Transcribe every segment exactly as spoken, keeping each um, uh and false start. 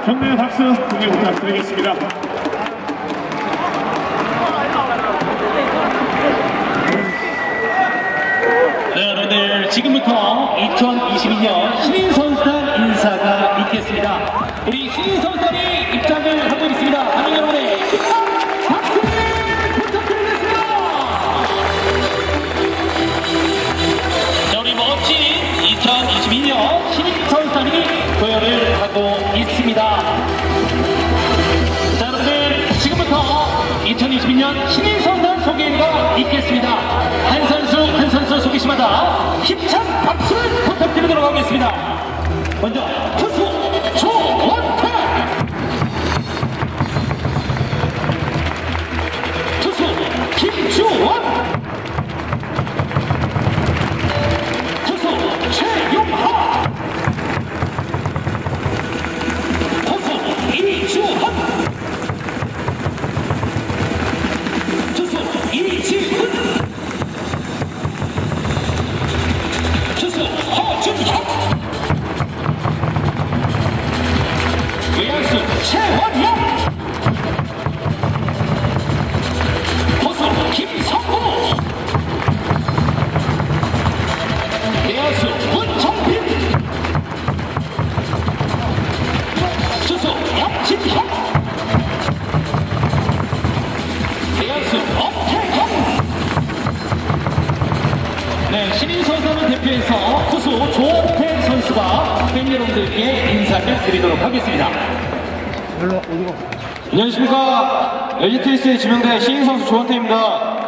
격려의 박수 공개 부탁드리겠습니다. 네, 여러분들 지금부터 이천이십이 년 신인 선수단 인사가 있겠습니다. 우리 신인 선수단이 입장을 하고 있습니다. 관객 여러분의 박수 부탁드리겠습니다. 자, 우리 멋진 이천이십이 년 신인 선수단이 도열을 하고 있습니다. 자, 여러분들 지금부터 이천이십이 년 신인 선수단 소개가 있겠습니다. 한 선수 한 선수 소개 시마다 힘찬 박수를 부탁드리도록 하겠습니다. 먼저 투수 조원태, 투수 김주원, 투수 최용하, 투수 이주헌, 투수 이지훈, 투수 허준혁, 외야수 최원영, 포수 김성호, 내야수 문정빈, 투수 양진혁, 내야수 엄태경. 네, 신인 선수를 대표해서 투수 조원태 선수가 팬 여러분들께 인사를 드리도록 하겠습니다. 안녕하십니까. 엘지트위스에 지명된 신인 선수 조원태입니다.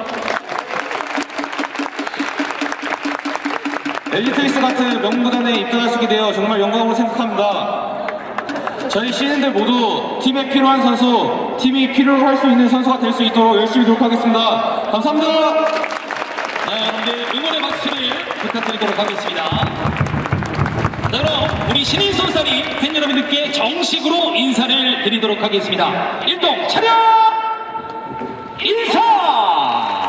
엘지트위스 같은 명문구단에 입단할 수 있게 되어 정말 영광으로 생각합니다. 저희 신인들 모두 팀에 필요한 선수, 팀이 필요로 할 수 있는 선수가 될 수 있도록 열심히 노력하겠습니다. 감사합니다. 네, 여러분들 응원의 박수를 부탁드리도록 하겠습니다. 자, 그럼 우리 신인 선수단이 팬 여러분들께 정식으로 인사를 드리도록 하겠습니다. 일동 차렷 인사!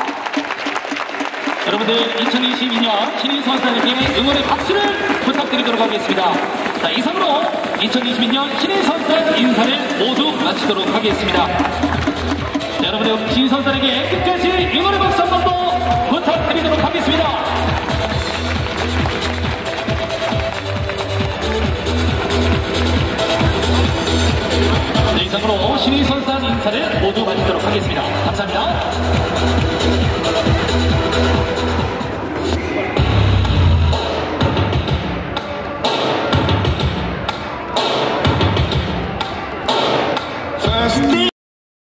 여러분들 이천이십이 년 신인 선수단에게 응원의 박수를 부탁드리도록 하겠습니다. 자, 이상으로 이천이십이 년 신인 선수단 인사를 모두 마치도록 하겠습니다. 자, 여러분들 신인 선수단에게 끝까지 응원의 박수 한 번 더 부탁드리도록 하겠습니다. 네, 이상으로 신인 선수단 인사를 모두 마치도록 하겠습니다.